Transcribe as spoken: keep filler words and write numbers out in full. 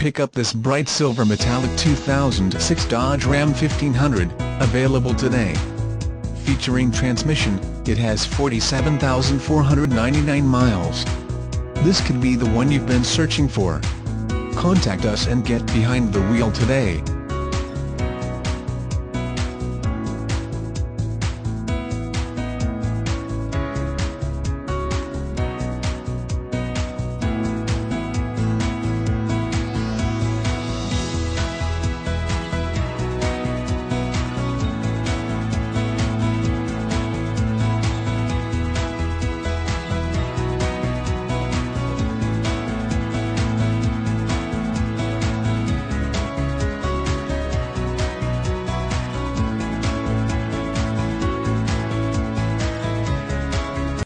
pick up this bright silver metallic two thousand six Dodge Ram fifteen hundred, available today. Featuring transmission, it has forty-seven thousand four hundred ninety-nine miles. This could be the one you've been searching for. Contact us and get behind the wheel today.